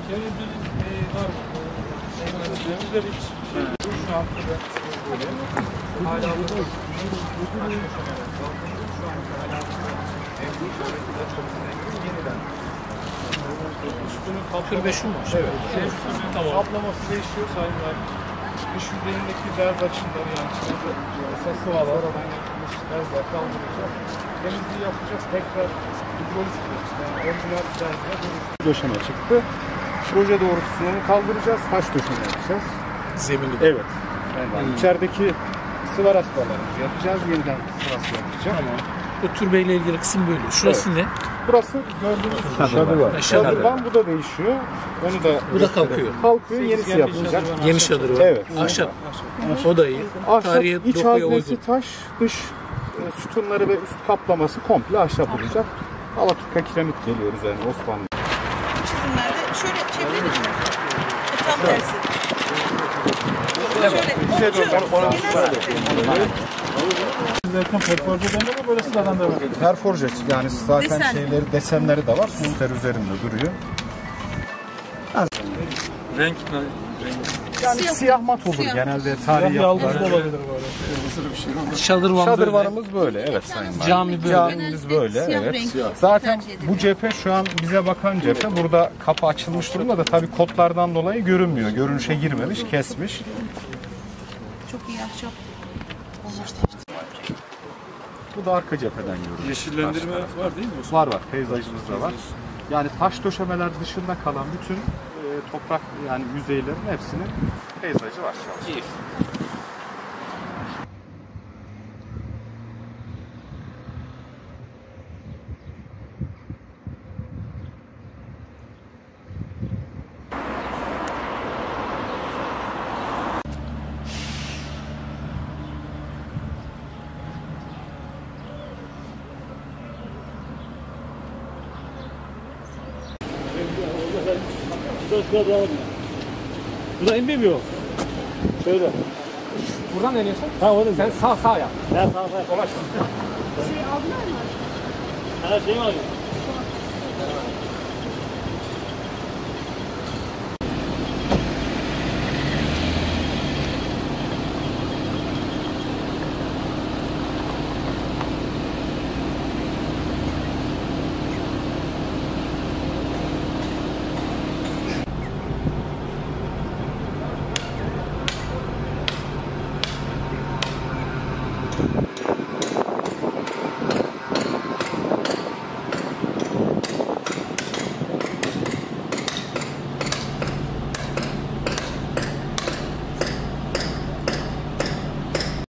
Temizlik var mı? Temizde bir şey. Şu an böyle. Hala burada. Yeniden. Üstünün kaptırbeşi mi? Evet. Kaplaması değişiyor sayın var. Dış yüzeyindeki derz açımları yani esas sıvalar olan yapılmış derzler kaldıracak. Temizliği yapacağız. Tekrar hidrolik yani orijinal derzler döşeme çıktı. Proje doğrultusunda onu kaldıracağız. Taş döşeme yapacağız. Zemini. Evet. Yani içerideki sıvar aspalarımızı yapacağız. Yeniden sıvar aspa yapacağız. Tamam. Bu türbeyle ilgili kısım böyle. Şurası evet. Ne? Burası gördüğünüz şadırvan. Şadırvan bu da değişiyor. Onu da bu da kalkıyor. Kalkıyor, yenisi yapılacak. Yeni şadırvan. Evet. Ahşap. O da iyi. Ahşap, iç haznesi taş, dış sütunları ve üst kaplaması komple ahşap olacak. Alaturka kiremit geliyor üzerine Osmanlı. Çizimlerde şöyle çevirelim mi? Tam tersi. Bize dönler ona zaten perforje dönüyor mu böyle sıradan devam ediyor? Perforje yani zaten şeyleri desenleri de var. Süsler üzerinde duruyor. Renk yani siyah mat olur genelde tarihi yapılar. Olabilir böyle. Şadırvanımız böyle. Evet sayın. Camimiz böyle. Evet. Zaten bu cephe şu an bize bakan cephe. Burada kapı açılmış durumda da tabii kodlardan dolayı görünmüyor. Görünüşe girmemiş, kesmiş. Çok iyi ahşap. Bu da arka cepheden görünüyor. Yeşillendirme var değil mi? Var. Peyzajımız da var. Yani taş döşemeler dışında kalan bütün toprak yani yüzeylerin hepsinin peyzajı var. İyi. Buradan inmiyor. Şöyle. Buradan deniyorsun? Ha orada. Sen sağ yap. Ben sağ. Kolay. Şey aldılar mı? Ha şey mi alıyor?